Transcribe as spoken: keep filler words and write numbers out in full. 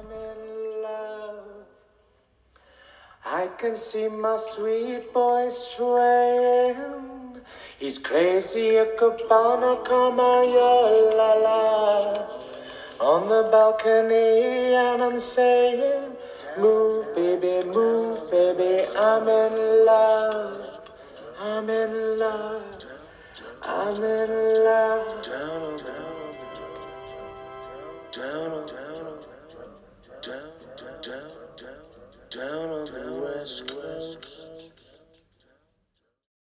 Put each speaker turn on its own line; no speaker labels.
I'm in love. I can see my sweet boy swaying. He's crazy, a cabana, come on, yo, la la. On the balcony, and I'm saying, move, baby, move, baby, I'm in love. I'm in love. I'm in love. Down, down, down, down, down, down, down, down on the west coast.